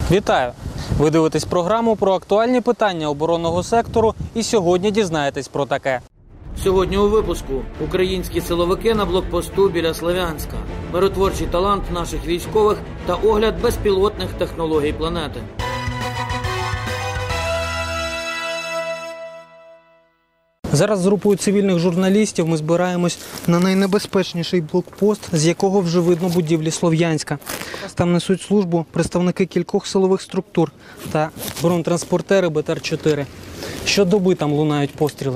Вітаю! Ви дивитесь програму про актуальні питання оборонного сектору і сьогодні дізнаєтесь про таке. Сьогодні у випуску українські силовики на блокпосту біля Слов'янська, миротворчий талант наших військових та огляд безпілотних технологій планети. Зараз з групою цивільних журналістів ми збираємось на найнебезпечніший блокпост, з якого вже видно будівлі Слов'янська. Там несуть службу представники кількох силових структур та бронетранспортери БТР-4. Щодоби там лунають постріли.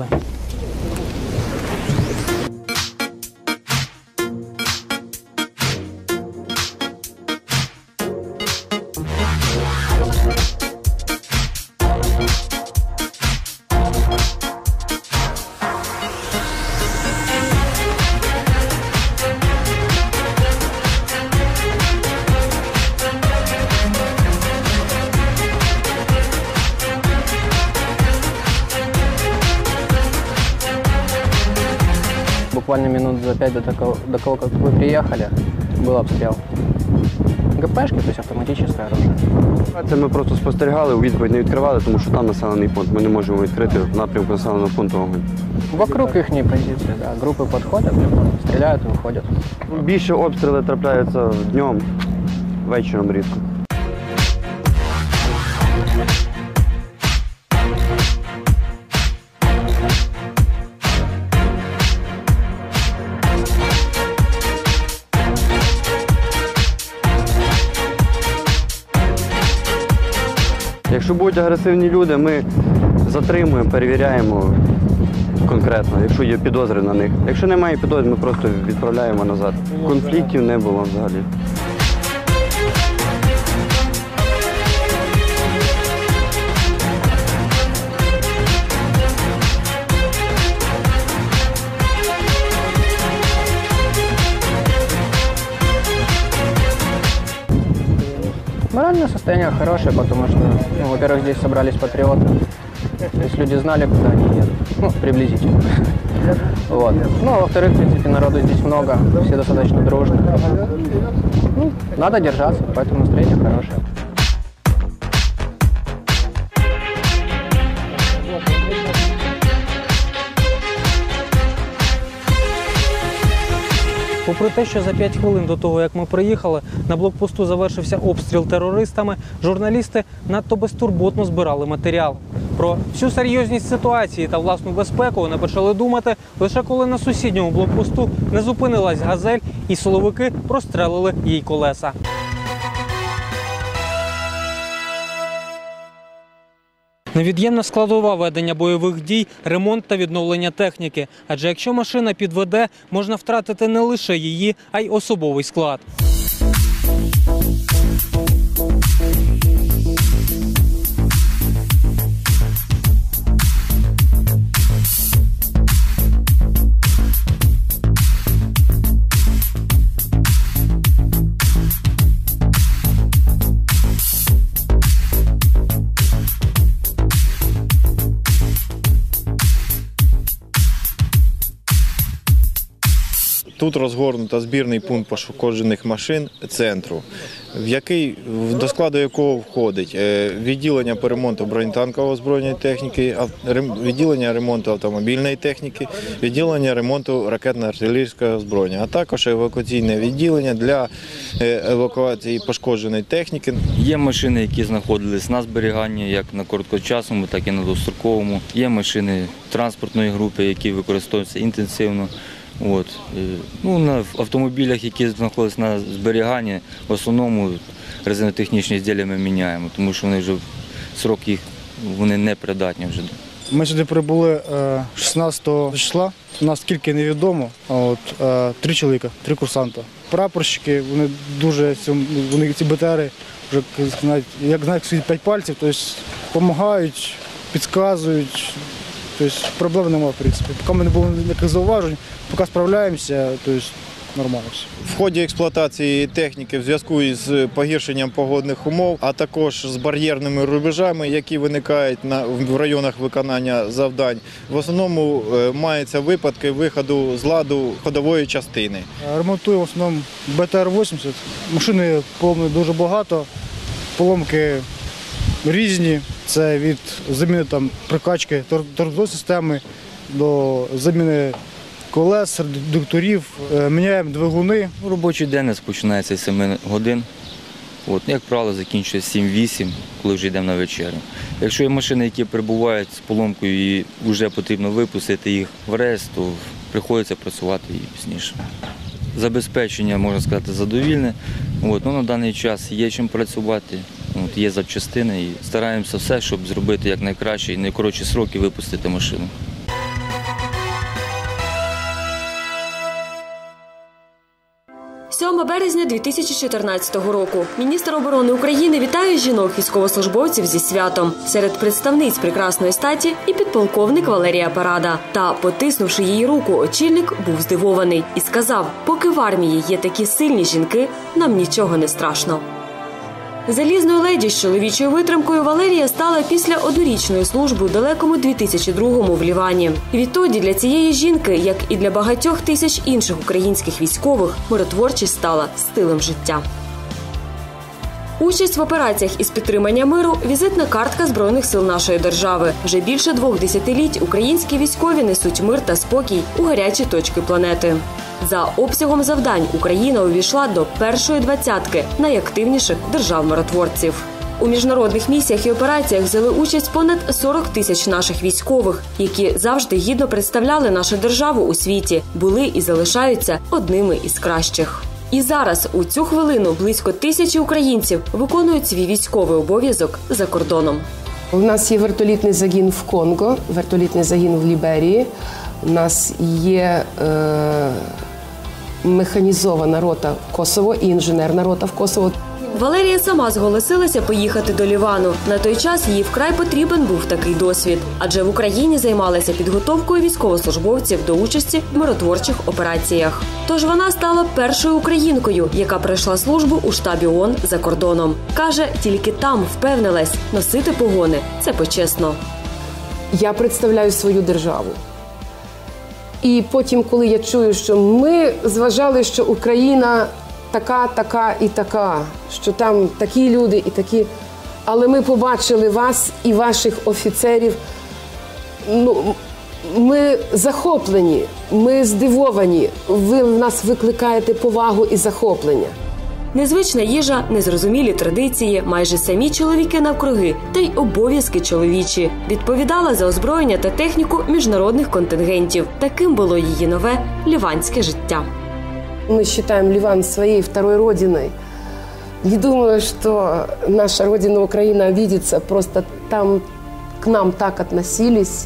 Буквально минут за 5 до того, как вы приехали, был обстрел. ГПшки, то есть автоматическое оружие. Це ми просто спостерігали, у відповідь не відкривали, тому що там населений пункт. Ми не можемо відкрити в напрямку населеного пункту вогонь. Вокруг их позиции, да. Группы подходят, стреляют и выходят. Більше обстріли трапляються днем, вечором рідко. Якщо будуть агресивні люди, ми затримуємо, перевіряємо конкретно, якщо є підозри на них. Якщо немає підозр, ми просто відправляємо назад. Конфліктів не було взагалі. Моральное состояние хорошее, потому что, во-первых, здесь собрались патриоты. То есть люди знали, куда они едут. Приблизительно. Вот. Ну, а во-вторых, в принципе, народу здесь много, все достаточно дружны. Надо держаться, поэтому настроение хорошее. Попри те, що за 5 хвилин до того, як ми приїхали, на блокпосту завершився обстріл терористами, журналісти надто безтурботно збирали матеріал. Про всю серйозність ситуації та власну безпеку вони почали думати, лише коли на сусідньому блокпосту не зупинилась «Газель» і силовики прострелили їй колеса. Невід'ємна складова ведення бойових дій – ремонт та відновлення техніки. Адже якщо машина підведе, можна втратити не лише її, а й особовий склад. Тут розгорнуто збірний пункт пошкоджених машин центру, до складу якого входить відділення по ремонту бронетанкової озброєння техніки, відділення ремонту автомобільної техніки, відділення ремонту ракетно-артилерійського озброєння, а також евакуаційне відділення для евакуації пошкодженої техніки. Є машини, які знаходились на зберіганні як на короткочасному, так і на довгостроковому. Є машини транспортної групи, які використовуються інтенсивно. На автомобілях, які знаходяться на зберіганні, в основному резинотехнічні изделия ми міняємо, тому що вони вже срок їх непридатні вже. Ми сюди прибули 16 числа, у нас скільки невідомо, 3 чоловіка, 3 курсанта. Прапорщики, вони дуже, ці БТРи, вже як знають свої 5 пальців, тобто допомагають, підказують. Тобто проблем немає, в принципі. Поки не було ніяких зауважень, поки справляємося, тобто нормально все. В ході експлуатації техніки в зв'язку із погіршенням погодних умов, а також з бар'єрними рубежами, які виникають в районах виконання завдань, в основному маються випадки виходу з ладу ходової частини. Ремонтуємо в основному БТР-80. Машини повні дуже багато. поломки різні. Це від заміни там прикачки тормозної системи до заміни колес, редукторів, міняємо двигуни. Робочий день у нас починається з 7 годин. Як правило, закінчується 7-8, коли вже йдемо на вечерю. Якщо є машини, які перебувають з поломкою і вже потрібно випустити їх в рейс, то приходиться працювати і пізніше. Забезпечення, можна сказати, задовільне. На даний час є чим працювати, є запчастини і стараємося все, щоб зробити якнайкраще і найкоротші сроки випустити машину. 7 березня 2014 року. Міністр оборони України вітає жінок-військовослужбовців зі святом. Серед представниць прекрасної статі і підполковник Валерія Парада. Та, потиснувши її руку, очільник був здивований і сказав, поки в армії є такі сильні жінки, нам нічого не страшно. Залізною леді з чоловічою витримкою Валерія стала після однорічної служби у далекому 2002-му в Лівані. Відтоді для цієї жінки, як і для багатьох тисяч інших українських військових, миротворчість стала стилем життя. Участь в операціях із підтримання миру – візитна картка Збройних сил нашої держави. Вже більше 2 десятиліть українські військові несуть мир та спокій у гарячі точки планети. За обсягом завдань Україна увійшла до першої 20-ки найактивніших держав-миротворців. У міжнародних місіях і операціях взяли участь понад 40 тисяч наших військових, які завжди гідно представляли нашу державу у світі, були і залишаються одними із кращих. І зараз, у цю хвилину, близько 1000 українців виконують свій військовий обов'язок за кордоном. У нас є вертолітний загін в Конго, вертолітний загін в Ліберії. У нас є механізована рота в Косово і інженерна рота в Косово. Валерія сама зголосилася поїхати до Лівану. На той час їй вкрай потрібен був такий досвід. Адже в Україні займалися підготовкою військовослужбовців до участі в миротворчих операціях. Тож вона стала першою українкою, яка пройшла службу у штабі ООН за кордоном. Каже, тільки там впевнилась, носити погони – це почесно. Я представляю свою державу. І потім, коли я чую, що ми зважали, що Україна така і така, що там такі люди і такі, але ми побачили вас і ваших офіцерів, ми захоплені, ми здивовані, ви в нас викликаєте повагу і захоплення. Незвична їжа, незрозумілі традиції, майже самі чоловіки навкруги, та й обов'язки чоловічі. Відповідала за озброєння та техніку міжнародних контингентів. Таким було її нове ліванське життя. Мы считаем Ливан своей второй родиной. Не думаю, что наша родина Украина обидится. Просто там к нам так относились,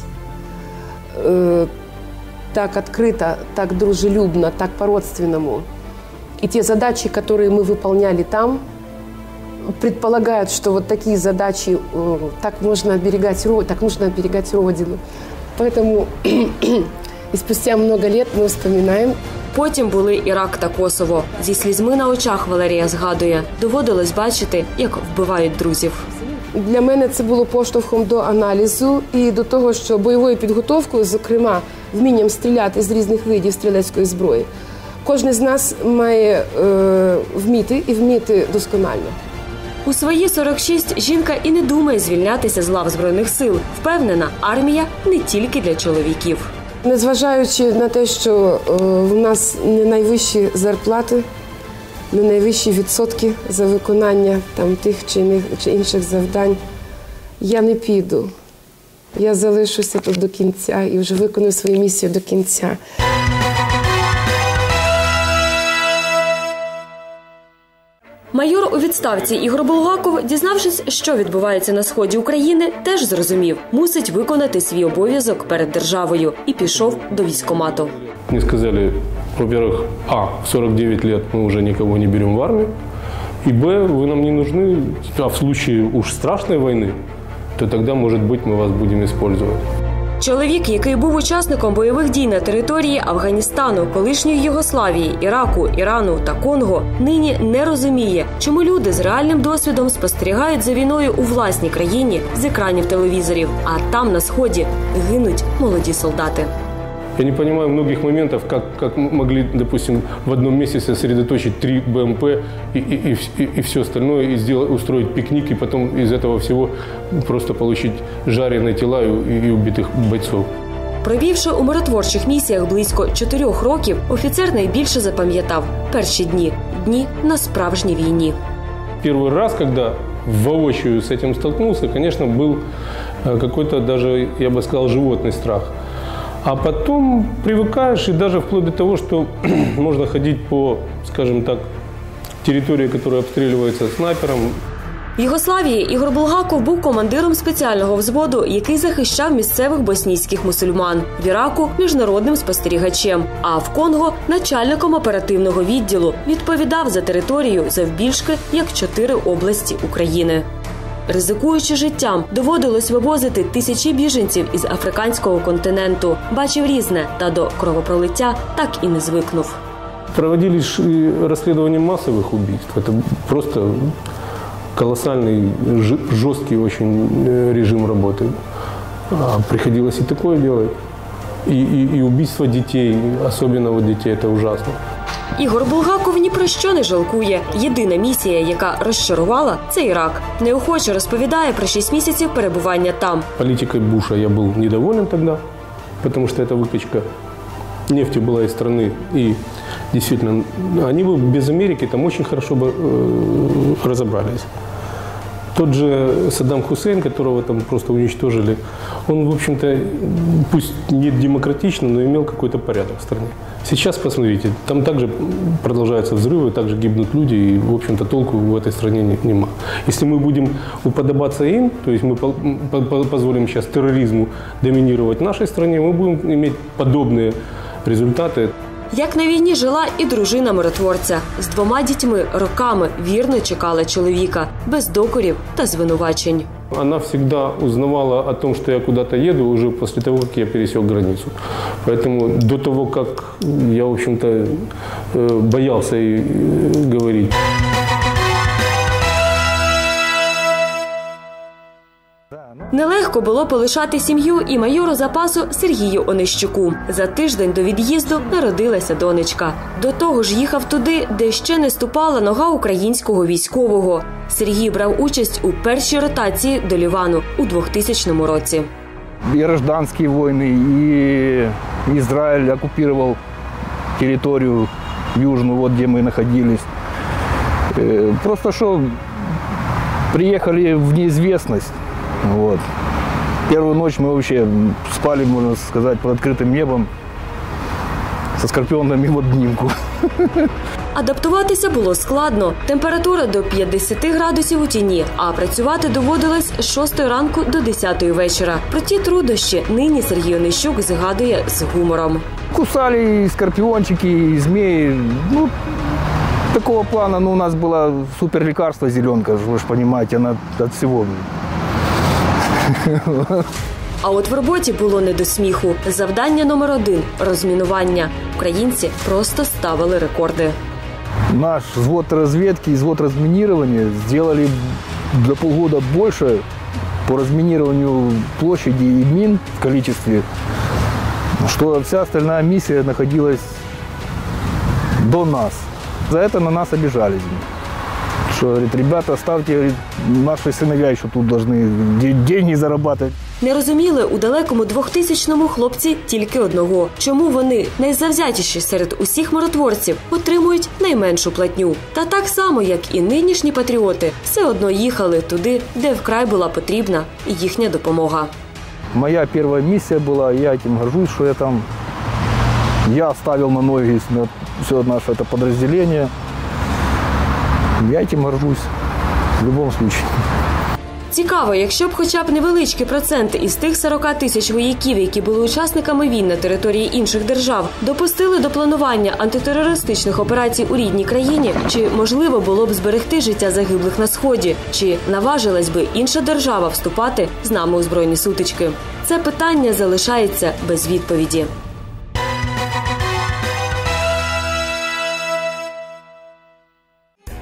так открыто, так дружелюбно, так по-родственному. И те задачи, которые мы выполняли там, предполагают, что вот такие задачи, так нужно оберегать родину. Поэтому и спустя много лет мы вспоминаем. Потім були Ірак та Косово. Зі слізьми на очах Валерія згадує, доводилось бачити, як вбивають друзів. Для мене це було поштовхом до аналізу і до того, що бойовою підготовкою, зокрема, вмінням стріляти з різних видів стрілецької зброї, кожен з нас має вміти і вміти досконально. У свої 46 жінка і не думає звільнятися з лав Збройних сил. Впевнена, армія не тільки для чоловіків. Незважаючи на те, що в нас не найвищі зарплати, не найвищі відсотки за виконання тих чи інших завдань, я не піду. Я залишуся тут до кінця і вже виконую свою місію до кінця. Майор у відставці Ігор Булгаков, дізнавшись, що відбувається на сході України, теж зрозумів – мусить виконати свій обов'язок перед державою і пішов до військкомату. Мне сказали, во-первых, в 49 лет мы уже никого не берем в армию, и вы нам не нужны, а в случае уж страшной войны, то тогда, может быть, мы вас будем использовать. Чоловік, який був учасником бойових дій на території Афганістану, колишньої Югославії, Іраку, Ірану та Конго, нині не розуміє, чому люди з реальним досвідом спостерігають за війною у власній країні з екранів телевізорів, а там на сході гинуть молоді солдати. Я не понимаю многих моментов, как могли, допустим, в одном месте сосредоточить 3 БМП и все остальное, и устроить пикник, и потом из этого всего просто получить жареные тела и убитых бойцов. Провівши у миротворчих місіях близько 4 років, офіцер найбільше запам'ятав перші дні – дні на справжній війні. Первый раз, когда воочию с этим столкнулся, конечно, был какой-то даже, я бы сказал, животный страх. А потом привыкаешь, и даже вплоть до того, что можно ходить по, скажем так, территории, которая обстреливается снайпером. В Югославії Ігор Булгаков був командиром спеціального взводу, який захищав місцевих боснійських мусульман. В Іраку – міжнародним спостерігачем. А в Конго – начальником оперативного відділу. Відповідав за територію завбільшки, як 4 області України. Ризикуючи життям, доводилось вивозити тисячі біженців із африканського континенту. Бачив різне, та до кровопролиття так і не звикнув. Проводились розслідування масових убийств. Это просто колоссальный, жесткий очень режим работы. Приходилось и такое делать. И убийство детей, особенно вот детей, это ужасно. Ігор Булгаков ні про що не жалкує. Єдина місія, яка розчарувала – це Ірак. Неохоче розповідає про 6 місяців перебування там. Политикой Буша я был недоволен тогда, потому что это выкачка нефти была из страны. И действительно, они бы без Америки там очень хорошо бы разобрались. Тот же Саддам Хусейн, которого там просто уничтожили, он, в общем-то, пусть не демократично, но имел какой-то порядок в стране. Сейчас, посмотрите, там также продолжаются взрывы, также гибнут люди, и, в общем-то, толку в этой стране нема. Если мы будем уподобаться им, то есть мы позволим сейчас терроризму доминировать в нашей стране, мы будем иметь подобные результаты. Як на війні жила і дружина миротворця. З 2 дітьми роками вірно чекала чоловіка, без докорів та звинувачень. Она всегда узнавала о том, что я куда-то еду, уже после того, как я пересек границу. Поэтому до того, как я, в общем-то, боялся ей говорить. Нелегко було полишати сім'ю і майору запасу Сергію Онищуку. За тиждень до від'їзду народилася донечка. До того ж їхав туди, де ще не ступала нога українського військового. Сергій брав участь у першій ротації до Лівану у 2000 році. И гражданские войны, и Израиль оккупировал территорию южную, вот где мы находились. Просто что приехали в неизвестность. Вот. Первую ночь мы вообще спали, можно сказать, под открытым небом со скорпионами в обнимку. Адаптуватися було складно. Температура до 50 градусів у тіні, а працювати доводилось з 6 ранку до 10 вечора. Про ті труднощі нині Сергій Онищук згадує з гумором. Кусали и скорпиончики, и змеи. Ну, такого плана, у нас было супер лекарство зеленка, вы же понимаете, она от всего. А от в роботі було не до сміху. Завдання номер 1 – розмінування. Українці просто ставили рекорди. Наш взвод разведки и взвод разминирования сделали за полгода больше по разминированию площади и мин в количестве, что вся остальная миссия находилась до нас. За это на нас обижались. Что, говорит, ребята, ставьте, говорит, наши сыновья еще тут должны деньги зарабатывать. Не розуміли у далекому 2000-му хлопці тільки одного. Чому вони, найзавзятіші серед усіх миротворців, отримують найменшу платню. Та так само, як і нинішні патріоти, все одно їхали туди, де вкрай була потрібна їхня допомога. Моя первая миссия была, я этим горжусь, что я ставил на ноги все наше это подразделение. Я этим горжусь в любом случае. Цікаво, якщо б хоча б невеличкий процент із тих 40 тисяч вояків, які були учасниками війн на території інших держав, допустили до планування антитерористичних операцій у рідній країні, чи можливо було б зберегти життя загиблих на Сході, чи наважилась би інша держава вступати з нами у збройні сутички? Це питання залишається без відповіді.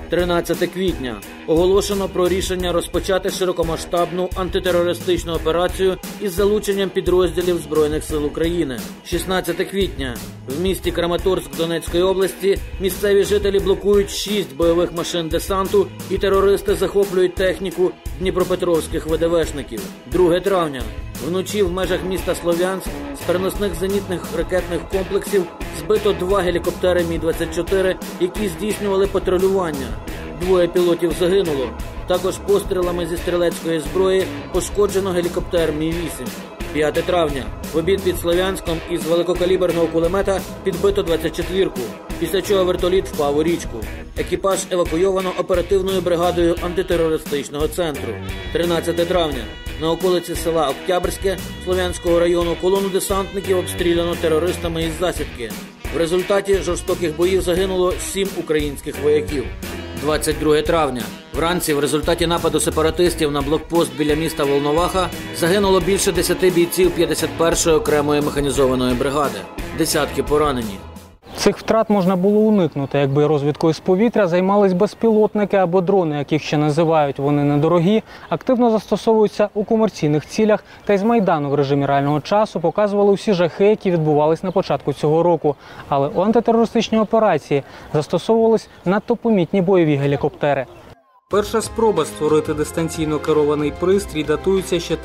13 квітня. Оголошено про рішення розпочати широкомасштабну антитерористичну операцію із залученням підрозділів Збройних сил України. 16 квітня. В місті Краматорськ Донецької області місцеві жителі блокують 6 бойових машин десанту і терористи захоплюють техніку дніпропетровських ВДВшників. 2 травня. Вночі в межах міста Слов'янськ з переносних зенітних ракетних комплексів збито 2 гелікоптери Мі-24, які здійснювали патрулювання. 2 пілотів загинуло. Також пострілами зі стрілецької зброї пошкоджено гелікоптер Мі-8. 5 травня. В обід під Слов'янськом із великокаліберного кулемета підбито 24-ку, після чого вертоліт впав у річку. Екіпаж евакуйовано оперативною бригадою антитерористичного центру. 13 травня. На околиці села Октябрське Слов'янського району колону десантників обстріляно терористами із засідки. В результаті жорстоких боїв загинуло 7 українських вояків. 22 травня. Вранці в результаті нападу сепаратистів на блокпост біля міста Волноваха загинуло більше 10 бійців 51-ї окремої механізованої бригади. Десятки поранені. Цих втрат можна було уникнути, якби розвідкою з повітря займались безпілотники або дрони, яких ще називають. Вони недорогі, активно застосовуються у комерційних цілях та із Майдану в режимі реального часу показували усі жахи, які відбувались на початку цього року. Але у антитерористичній операції застосовувались надто помітні бойові гелікоптери. Перша спроба створити дистанційно керований пристрій датується ще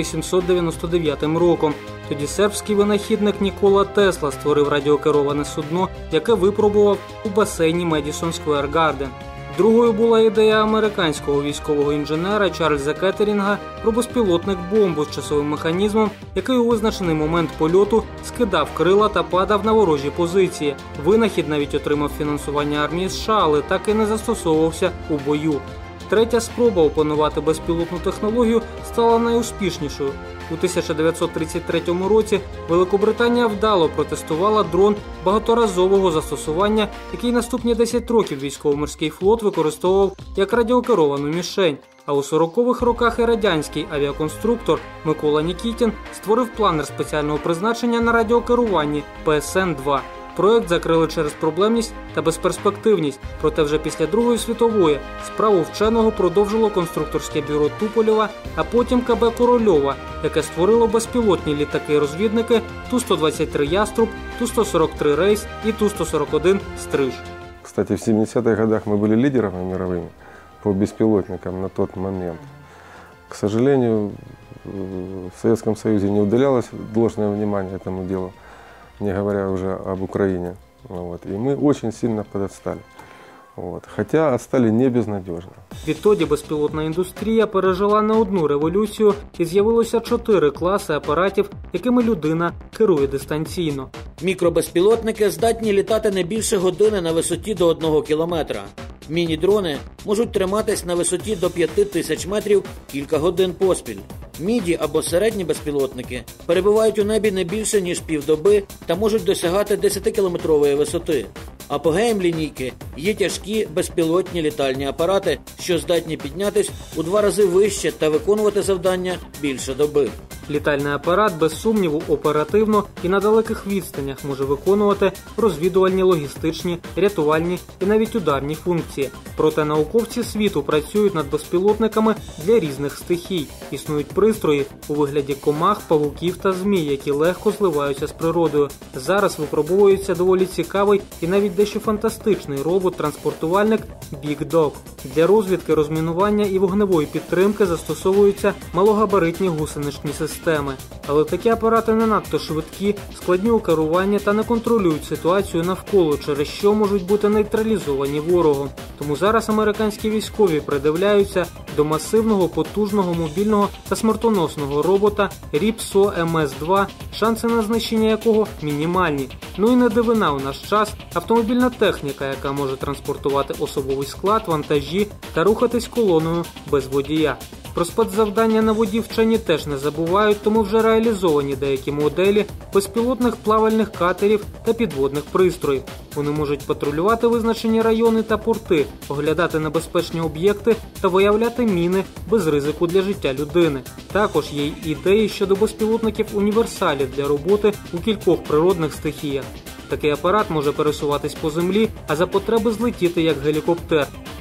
1899 роком. Тоді сербський винахідник Нікола Тесла створив радіокероване судно, яке випробував у басейні Медісон Сквер Гарден. Другою була ідея американського військового інженера Чарльза Кеттерінга про безпілотник-бомбу з часовим механізмом, який у визначений момент польоту скидав крила та падав на ворожі позиції. Винахід навіть отримав фінансування армії США, але так і не застосовувався у бою. Третя спроба опанувати безпілотну технологію стала найуспішнішою. У 1933 році Великобританія вдало протестувала дрон багаторазового застосування, який наступні 10 років військово-морський флот використовував як радіокеровану мішень. А у 40-х роках і радянський авіаконструктор Микола Нікітін створив планер спеціального призначення на радіокеруванні ПСН-2. Проект закрили через проблемність та безперспективність, проте вже після Другої світової справу вченого продовжило конструкторське бюро Туполєва, а потім КБ Корольова, яке створило безпілотні літаки-розвідники Ту-123 «Яструб», Ту-143 «Рейс» і Ту-141 «Стриж». Кстати, в 70-х годах мы были лидерами мировыми по беспилотникам на тот момент. К сожалению, в Советском Союзе не уделялось должное внимание этому делу, не говоря уже об Украине. Вот. И мы очень сильно подотстали. Вот. Хотя отстали не безнадежно. Відтоді безпілотна індустрія пережила не одну революцію і з'явилося 4 класи апаратів, якими людина керує дистанційно. Мікробезпілотники здатні літати не більше години на висоті до 1 кілометра. Міні-дрони можуть триматись на висоті до 5000 метрів кілька годин поспіль. Міді або середні безпілотники перебувають у небі не більше, ніж півдоби та можуть досягати 10-кілометрової висоти. Апогеєм лінійки є тяжкі безпілотні літальні апарати, що здатні піднятись у 2 рази вище та виконувати завдання більше доби. Літальний апарат, без сумніву, оперативно і на далеких відстанях може виконувати розвідувальні, логістичні, рятувальні і навіть ударні функції. Проте науковці світу працюють над безпілотниками для різних стихій. Існують пристрої у вигляді комах, павуків та змій, які легко зливаються з природою. Зараз випробовується доволі цікавий і навіть дещо фантастичний робот-транспортувальник Big Dog. Для розвідки, розмінування і вогневої підтримки застосовуються малогабаритні гусеничні системи. Але такі апарати не надто швидкі, складні у керуванні та не контролюють ситуацію навколо, через що можуть бути нейтралізовані ворогом. Тому зараз американські військові придивляються до масивного, потужного, мобільного та смертоносного робота Ripsaw MS-2, шанси на знищення якого мінімальні. Ну і не дивина у наш час автомобільна техніка, яка може транспортувати особовий склад, вантажі та рухатись колоною без водія. Про спецзавдання на воді вчені теж не забувають, тому вже реалізовані деякі моделі безпілотних плавальних катерів та підводних пристроїв. Вони можуть патрулювати визначені райони та порти, оглядати небезпечні об'єкти та виявляти міни без ризику для життя людини. Також є й ідеї щодо безпілотників-універсалів для роботи у кількох природних стихіях. Такий апарат може пересуватись по землі, а за потреби злетіти як гелікоптер.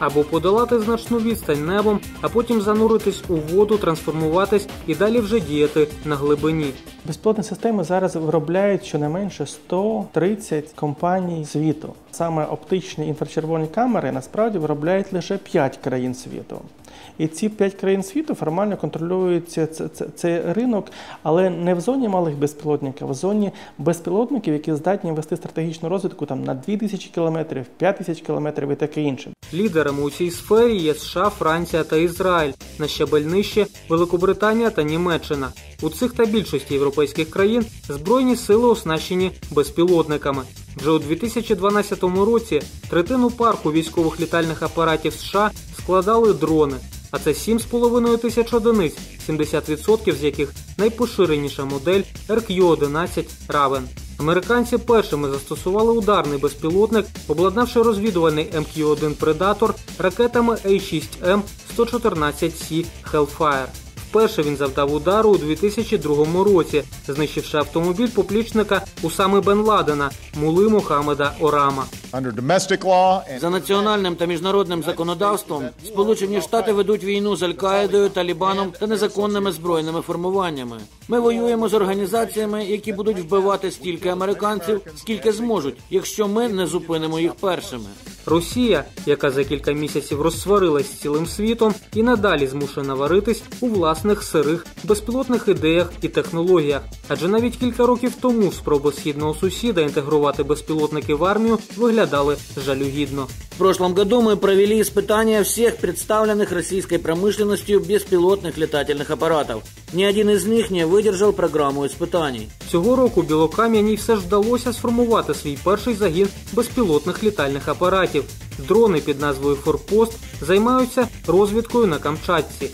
або подолати значну відстань небом, а потім зануритись у воду, трансформуватись і далі вже діяти на глибині. Безпілотні системи зараз виробляють щонайменше 130 компаній світу. Саме оптичні інфрачервоні камери насправді виробляють лише 5 країн світу. І ці 5 країн світу формально контролюють цей ринок, але не в зоні малих безпілотників, а в зоні безпілотників, які здатні вести стратегічну розвідку на 2000 кілометрів, 5000 кілометрів і таке інше. Лідерами у цій сфері є США, Франція та Ізраїль, на щабель нижче – Великобританія та Німеччина. У цих та більшості європейських країн Збройні сили оснащені безпілотниками. Вже у 2012 році третину парку військових літальних апаратів США складали дрони, а це 7,5 тисяч одиниць, 70% з яких найпоширеніша модель RQ-11 Raven. Американці першими застосували ударний безпілотник, обладнавши розвідувальний МК-1 Predator ракетами A6M 114C Hellfire. Вперше він завдав удару у 2002 році, знищивши автомобіль поплічника Усами Бен Ладена Мули Мохаммеда Орама. За національним та міжнародним законодавством Сполучені Штати ведуть війну з Аль-Каїдою, Талібаном та незаконними збройними формуваннями. Ми воюємо з організаціями, які будуть вбивати стільки американців, скільки зможуть, якщо ми не зупинимо їх першими. Росія, яка за кілька місяців розсварилась з цілим світом, і надалі змушена варитись у власних сирих безпілотних ідеях і технологіях. Адже навіть кілька років тому спроби східного сусіда інтегрувати безпілотники в армію виглядали жалюгідно. В прошлом году мы провели испытания всех представленных российской промышленностью беспилотных летательных аппаратов. Ни один из них не выдержал программу испытаний. Цього року Білокам'яній все ж вдалося сформувати свій перший загін безпілотних літальних апаратів. Дрони під назвою «Форпост» займаються розвідкою на Камчатці.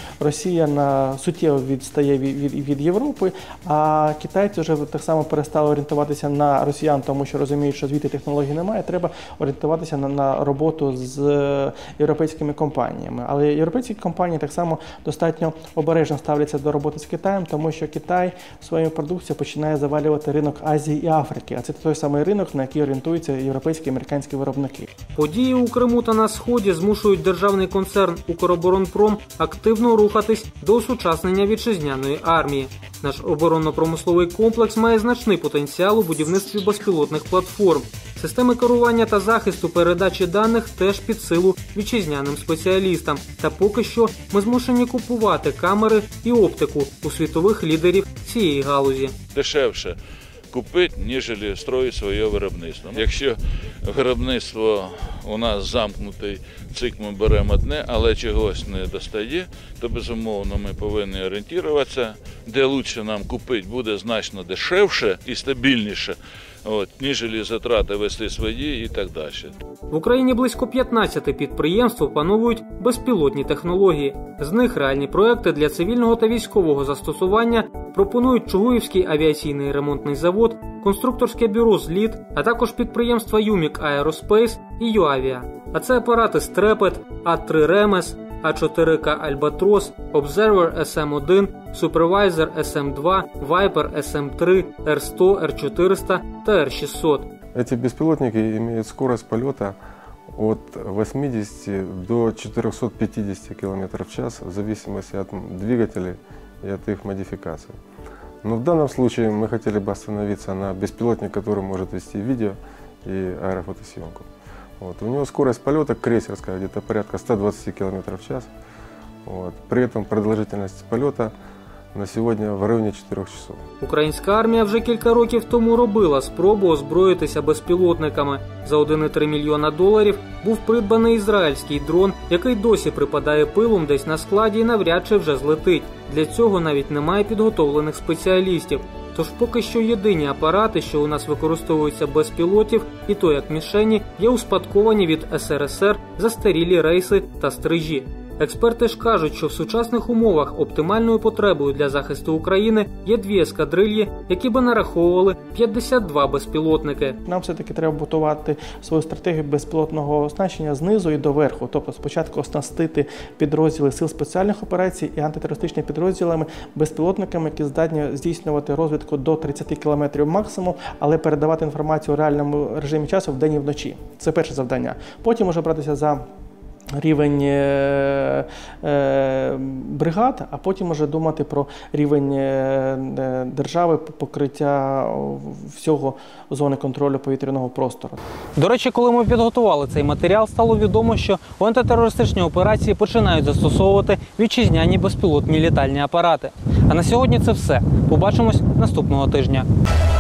Росія суттєво відстає від Європи, а китайці вже так само перестали орієнтуватися на росіян, тому що розуміють, що звідти технологій немає, треба орієнтуватися на роботу з європейськими компаніями. Але європейські компанії так само достатньо обережно ставляться до роботи з Китаєм, тому що Китай своєю продукцією починає завалювати ринок Азії і Африки, а це той самий ринок, на який орієнтуються європейські і американські виробники. Події у Криму та на Сході змушують державний концерн «Укроборонпром» активно рухатись до осучаснення вітчизняної армії. Наш оборонно-промисловий комплекс має значний потенціал у будівництві безпілотних платформ. Системи керування та захисту передачі даних теж під силу вітчизняним спеціалістам. Та поки що ми змушені купувати камери і оптику у світових лідерів цієї галузі. Дешевше купити, ніж строїти своє виробництво. Якщо виробництво у нас замкнутий цикл, ми беремо одне, але чогось не достає, то безумовно ми повинні орієнтуватися, де краще нам купити буде значно дешевше і стабільніше, ніж затрати вести свої і так далі. В Україні близько 15 підприємств опановують безпілотні технології. З них реальні проекти для цивільного та військового застосування пропонують Чугуївський авіаційний ремонтний завод, конструкторське бюро «Зліт», а також підприємства «Юмік Аероспейс» і «Юавіа». А це апарати «Стрепет», А3 «Ремес», А4К «Альбатрос», «Обзервер SM-1», «Супервайзер SM-2», «Вайпер SM-3», Р-100, Р-400 та Р-600. Эти беспилотники имеют скорость полета от 80 до 450 км в час в зависимости от двигателей и от их модификации. Но в данном случае мы хотели бы остановиться на беспилотнике, который может вести видео и аэрофотосъемку. У него скорость полета крейсерская, где-то порядка 120 км в час. При этом продолжительность полета на сьогодні в районі 4 часов. Українська армія вже кілька років тому робила спробу озброїтися безпілотниками. За $1,3 мільйона був придбаний ізраїльський дрон, який досі припадає пилом десь на складі і навряд чи вже злетить. Для цього навіть немає підготовлених спеціалістів. Тож поки що єдині апарати, що у нас використовуються без пілотів, і то як мішені, є успадковані від СРСР застарілі рейси та стрижі. Експерти ж кажуть, що в сучасних умовах оптимальною потребою для захисту України є 2 ескадрильї, які би нараховували 52 безпілотники. Нам все-таки треба будувати свою стратегію безпілотного оснащення знизу і доверху. Тобто спочатку оснастити підрозділи сил спеціальних операцій і антитерористичними підрозділами безпілотниками, які здатні здійснювати розвідку до 30 км максимум, але передавати інформацію у реальному режимі часу вдень і вночі. Це перше завдання. Потім може братися за рівень бригад, а потім вже думати про рівень держави, покриття всього зони контролю повітряного простору. До речі, коли ми підготували цей матеріал, стало відомо, що в антитерористичній операції починають застосовувати вітчизняні безпілотні літальні апарати. А на сьогодні це все. Побачимось наступного тижня.